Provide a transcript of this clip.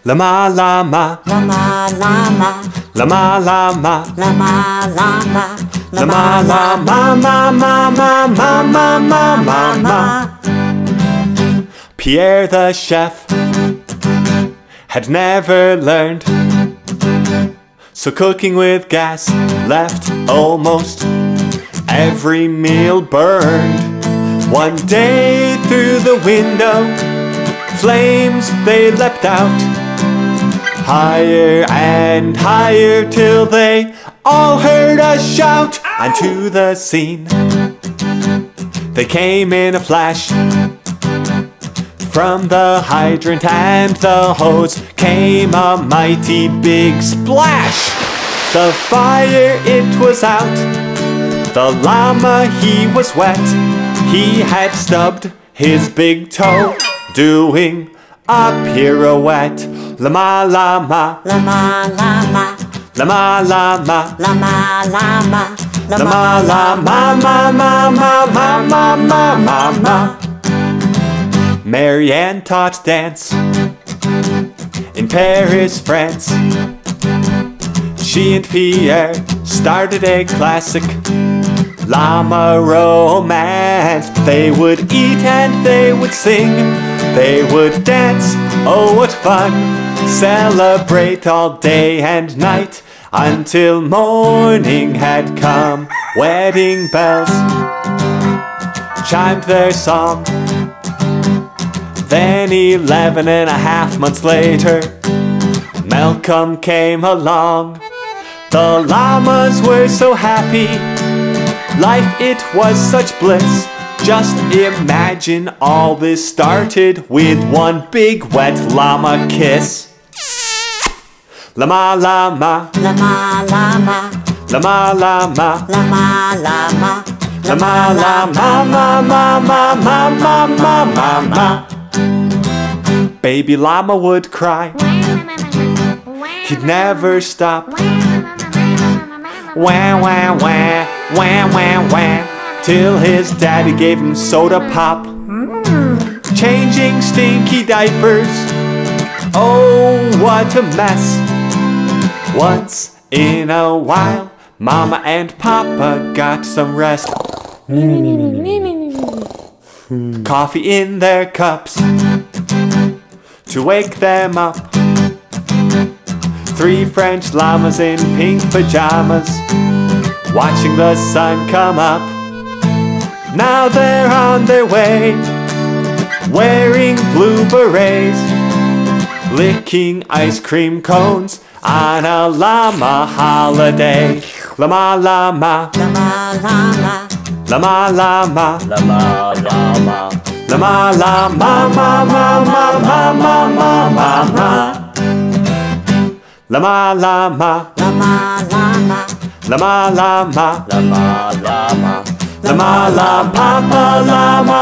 Llama llama, Llama llama, llama llama, llama llama, llama llama, ma ma ma ma ma ma ma ma. Pierre the chef had never learned, so cooking with gas left almost every meal burned. One day through the window, flames they leapt out, higher and higher till they all heard a shout. And to the scene they came in a flash. From the hydrant and the hose came a mighty big splash. The fire it was out, the llama he was wet. He had stubbed his big toe doing a pirouette. Llama llama, llama llama, llama llama, llama llama, llama llama, ma ma ma ma ma ma ma ma. Marianne taught dance in Paris, France. She and Pierre started a classic llama romance. They would eat and they would sing, they would dance, oh what fun. Celebrate all day and night until morning had come. Wedding bells chimed their song. Then 11.5 months later, Malcolm came along. The llamas were so happy, life it was such bliss. Just imagine all this started with one big wet llama kiss. Llama llama, llama llama, llama llama, llama llama, llama llama, ma ma ma ma ma ma ma ma. Baby llama would cry, he'd never stop. Wah wah wah, wah wah wah, till his daddy gave him soda pop. Changing stinky diapers, oh what a mess. Once in a while, Mama and Papa got some rest. Coffee in their cups to wake them up. 3 French llamas in pink pajamas, watching the sun come up. Now they're on their way, wearing blue berets, licking ice cream cones on a llama holiday. Llama llama, llama llama, llama llama, Llama llama, llama llama, ma ma ma ma ma ma ma ma. Llama llama, llama llama, llama llama, llama llama, llama llama, papa llama.